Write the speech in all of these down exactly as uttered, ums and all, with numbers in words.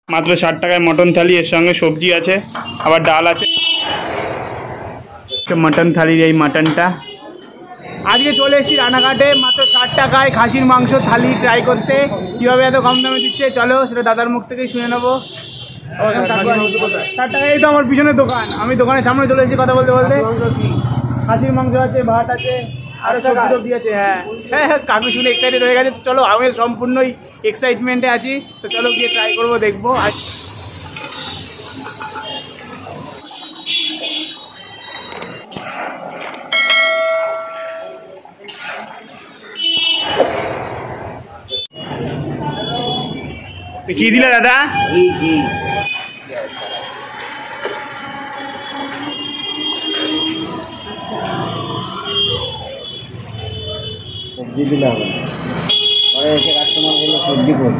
মাত্র ষাট টাকায় মটন থালি, এর সঙ্গে সবজি আছে, আবার ডাল আছে। মটন থালির এই মাটনটা আজকে চলে এসেছি রানাঘাটে মাত্র ষাট টাকায় খাসির মাংস থালি ট্রাই করতে। কীভাবে এত কম দামে দিচ্ছে চলো সেটা দাদার মুখ থেকেই শুনে নেবো। ষাট টাকায় তো আমার পিছনের দোকান, আমি দোকানের সামনে চলে এসেছি কথা বলতে বলতে। খাসির মাংস আছে, ভাত আছে, আরও সব সবজি আছে। হ্যাঁ হ্যাঁ হ্যাঁ কাকু শুনে এক্সাইটেড হয়ে গেছে। চলো আমি সম্পূর্ণই এক্সাইটমেন্টে আছি, তো চলো গিয়ে ট্রাই করবো, দেখবো। আর কি দিলে দাদা? সবজি দিলে হবে, পরে এসে কাস্টমার বললো সবজি করি।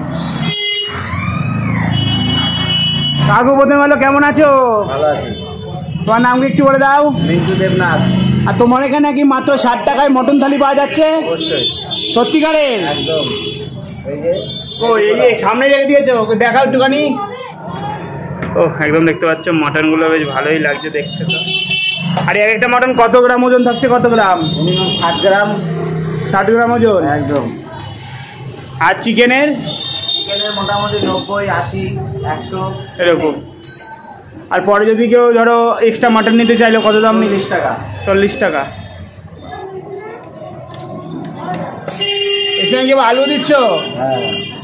কাকু প্রথমে বলো কেমন আছো? ভালো আছি। তোমার নাম কি একটু বলে দাও? মিন্টু দেবনাথ। আর তোমার এখানে কি মাত্র ষাট টাকায় মটন থালি পাওয়া যাচ্ছে? অবশ্যই। সত্যিকারের? একদম। এই যে ও এই যে সামনে রেখে দিয়েছো, ওকে দেখাও একটুখানি। ও একদম দেখতে পাচ্ছ মটনগুলো বেশ ভালোই লাগছে দেখতে তো। আর এক একটা মটন কত গ্রাম ওজন থাকছে? কত গ্রাম? মিনিমাম ষাট গ্রাম। ষাট গ্রাম ওজন একদম। আর চিকেনের? চিকেনের মোটামুটি নব্বই, আশি, একশো এরকম। আর পরে যদি কেউ ধরো এক্সট্রা মাটন নিতে চাইলে কত দাম? চল্লিশ টাকা। চল্লিশ টাকা। এর সঙ্গে আলু দিচ্ছ? হ্যাঁ।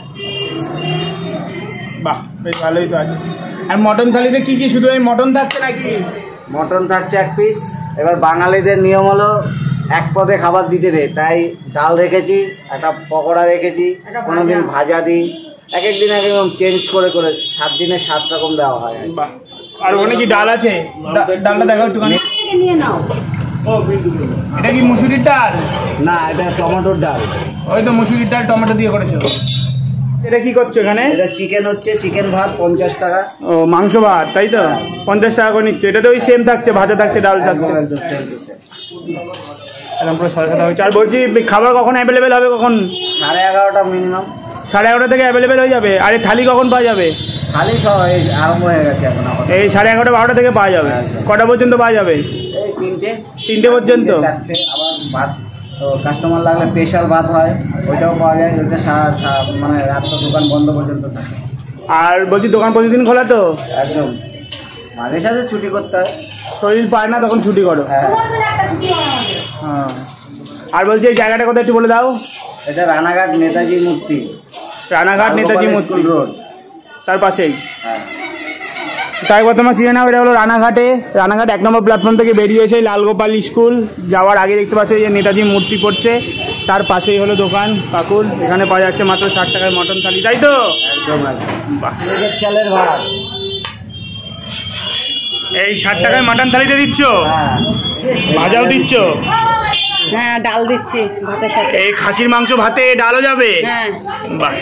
বাহ বেশ ভালোই তো আছে। আর মটন থালিতে কি কি শুধু এই মটন থাকছে নাকি? মটন থাকছে এক পিস। এবার বাঙালিদের নিয়ম হলো এক পদে খাবার দিতে নেই, তাই ডাল রেখেছি, একটা পকোড়া রেখেছি, কোনোদিন ভাজা দিই, এক এক দিন একদম চেঞ্জ করে করে সাত দিনে সাত রকম দেওয়া হয়। বাহ। আর ওখানে কি ডাল আছে? ডালটা দেখো একটুখানি। ও এটা কি মুসুরির ডাল? না, এটা টমেটোর ডাল। ওই তো মুসুরির ডাল টমেটো দিয়ে করেছো। এটা কি করছো এখানে? এটা চিকেন হচ্ছে, চিকেন ভাত পঞ্চাশ টাকা। ও মাংস ভাত তাই তো? পঞ্চাশ টাকা করে নিচ্ছে। এটা তো ওই সেম থাকছে, ভাজা থাকছে, ডাল থাকছে। একদম পুরো সাড়ে সাদা হচ্ছে। আর বলছি খাবার কখন অ্যাভেলেবেল হবে? কখন? সাড়ে এগারোটা মিনিমাম। সাড়ে এগারোটা থেকে অ্যাভেলেবেল হয়ে যাবে। আর এই থালি কখন পাওয়া যাবে? খালি সব আরম্ভ হয়ে গেছে এখন। এই সাড়ে এগারোটা বারোটা থেকে পাওয়া যাবে। কটা পর্যন্ত পাওয়া যাবে? এই তিনটে তিনটে পর্যন্ত। চারটে। আবার ভাত তো কাস্টমার লাগলে স্পেশাল ভাত হয়, ওইটাও পাওয়া যায়। ওইটা সারা মানে রাত্র দোকান বন্ধ পর্যন্ত থাকে। আর বলছি দোকান প্রতিদিন খোলা তো? একদম। মাঝে সাঝে ছুটি করতে হয়, শরীর পায় না তখন ছুটি করো। হ্যাঁ। হ্যাঁ। আর বলছি এই জায়গাটা কোথায় একটু বলে দাও। এটা রানাঘাট নেতাজি মূর্তি। রানাঘাট নেতাজি মূর্তি রোড, তার পাশেই। হ্যাঁ। তাই তোমার চিনে নাও, এটা হলো রানাঘাটে। রানাঘাট এক নম্বর প্ল্যাটফর্ম থেকে বেরিয়ে এসে লালগোপাল স্কুল যাওয়ার আগে দেখতে পাচ্ছ এই যে নেতাজি মূর্তি পড়ছে, তার পাশেই হলো দোকান কাকুর। এখানে পাওয়া যাচ্ছে মাত্র ষাট টাকায় মটন থালি, তাই তো? একদম একদম। চালের ভাত এই ষাট টাকায় মটন থালিতে দিচ্ছ? হ্যাঁ। ভাজাও দিচ্ছ? হ্যাঁ ডাল দিচ্ছি ভাতের সাথে। এই খাসির মাংস ভাতে ডালও যাবে? হ্যাঁ। বাহ।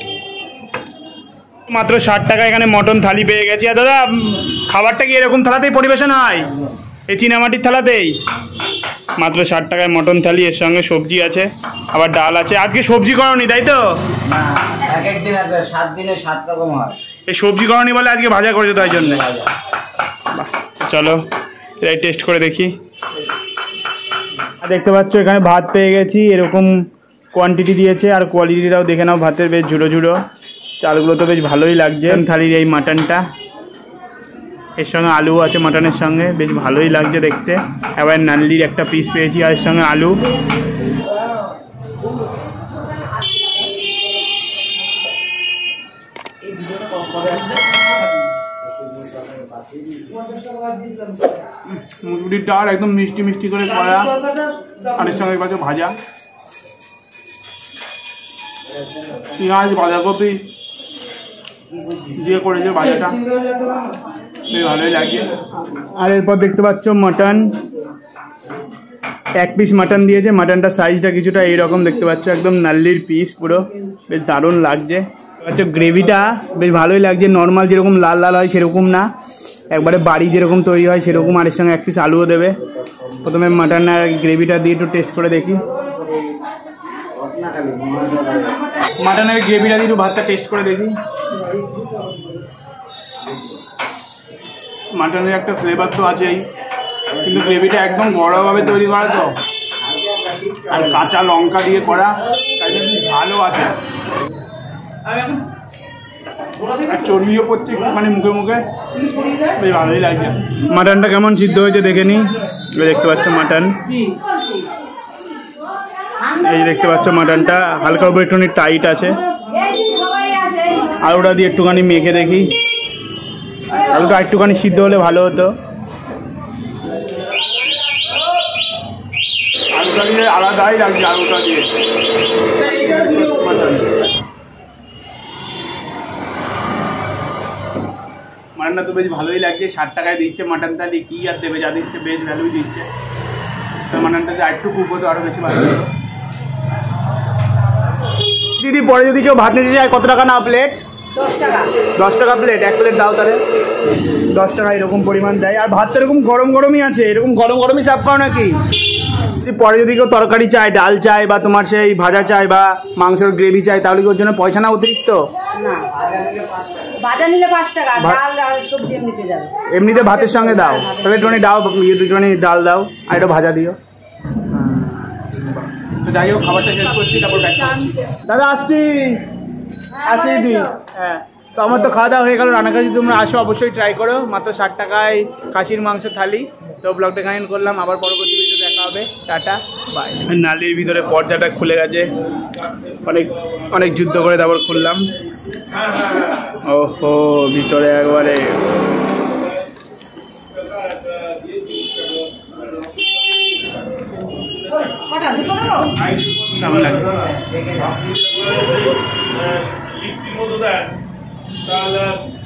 মাত্র ষাট টাকা এখানে মটন থালি পেয়ে গেছি। আর দাদা খাবারটা কি এরকম থালাতেই পরিবেশন হয়? এই চীনামাটির থালাতেই? মাত্র ষাট টাকায় মটন থালি, এর সঙ্গে সবজি আছে, আবার ডাল আছে। আজকে সবজি করনি তাই তো? এক এক দিন সাত দিনে সাত রকম হয়। এই সবজি করনি বলে আজকে ভাজা করেছো তাই জন্য। চলো এটাই টেস্ট করে দেখি। দেখতে পাচ্ছ এখানে ভাত পেয়ে গেছি, এরকম কোয়ান্টিটি দিয়েছে। আর কোয়ালিটিটাও দেখে নাও, ভাতের বেশ ঝুড়ো ঝুড়ো, চালগুলো তো বেশ ভালোই লাগছে। থালির এই মাটনটা, এর সঙ্গে আলু আছে মাটনের সঙ্গে, বেশ ভালোই লাগছে দেখতে। এবার নাল্লির একটা পিস পেয়েছি আর এর সঙ্গে আলু। মুসুরির ডাল একদম মিষ্টি মিষ্টি করে করা, আর এর সঙ্গে পাচ্ছে ভাজা, পেঁয়াজ বাঁধাকপি দিয়ে করেছে ভাজাটা, বেশ ভালোই লাগছে। আর এরপর দেখতে পাচ্ছ মাটন, এক পিস মাটন দিয়েছে। মাটনটা সাইজটা কিছুটা এইরকম দেখতে পাচ্ছ, একদম নাল্লির পিস পুরো, বেশ দারুণ লাগছে। আচ্ছা গ্রেভিটা বেশ ভালোই লাগছে, নর্মাল যেরকম লাল লাল হয় সেরকম না, একবারে বাড়ি যেরকম তৈরি হয় সেরকম। আর এর সঙ্গে এক পিস আলুও দেবে। প্রথমে মাটনের গ্রেভিটা দিয়ে একটু টেস্ট করে দেখি। মাটনের গ্রেভিটা দিয়ে একটু ভাতটা টেস্ট করে দেখি। মাটনের একটা ফ্লেভার তো আছেই, কিন্তু গ্রেভিটা একদম ঘরোয়াভাবে তৈরি করা তো, আর কাঁচা লঙ্কা দিয়ে করা, তাই জন্য ভালো আছে। আর চর্বিও পড়ছে একটুখানি মুখে মুখে, বেশ ভালোই লাগছে। মাটনটা কেমন সিদ্ধ হয়েছে দেখে নিই। দেখতে পাচ্ছ মাটন, এই দেখতে পাচ্ছ মাটনটা হালকা উপরে একটুখানি টাইট আছে। আলুটা দিয়ে একটুখানি মেখে দেখি, আলুটা একটুখানি সিদ্ধ হলে ভালো হতো। আলুটা দিয়ে আলাদাই লাগছে, আলুটা দিয়ে মাটনটা তো বেশ ভালোই লাগছে। ষাট টাকায় দিচ্ছে মাটন থালি, কি আর দেবে, যা দিচ্ছে বেশ ভ্যালুই দিচ্ছে। মাটনটা যে আরেকটু কুক হতো আরো বেশি ভালো হতো। দিদি পরে যদি কেউ ভাত নিতে চায় কত টাকা না প্লেট? দশ টাকা। দশ টাকা প্লেট, এক প্লেট দাও তাহলে। দশ টাকা এরকম পরিমাণ দেয়। আর ভাত তো এরকম গরম গরমই আছে, এরকম গরম গরমই সার্ভ করো নাকি? যদি পরে যদি কেউ তরকারি চায়, ডাল চায়, বা তোমার সেই ভাজা চায়, বা মাংসের গ্রেভি চায়, তাহলে কি ওর জন্য পয়সা না অতিরিক্ত? না, ভাজা নিলে পাঁচ টাকা, ডাল আর সবজি এমনিতে যাবে। এমনিতে ভাতের সঙ্গে দাও, তাহলে একটুখানি দাও, দুটোখানি ডাল দাও আর একটু ভাজা দিও। তো যাই হোক, খাবারটা শেষ করছি, তারপর দাদা আসছি আসি দিদি। হ্যাঁ, তো আমার তো খাওয়া দাওয়া হয়ে গেল। রান্নাঘরে যদি তোমরা আসো অবশ্যই ট্রাই করো, মাত্র ষাট টাকায় খাসির মাংস থালি। তো ব্লগটা কাহিন করলাম, আবার পরবর্তী ভিডিও দেখা হবে। Tata bye. নালির ভিতরে পর্দাটা খুলে গেছে, অনেক অনেক যুদ্ধ করে তারপর খুললাম। ওহো, ভিতরে একবারে কটা দুটো দেবো? কেমন লাগে?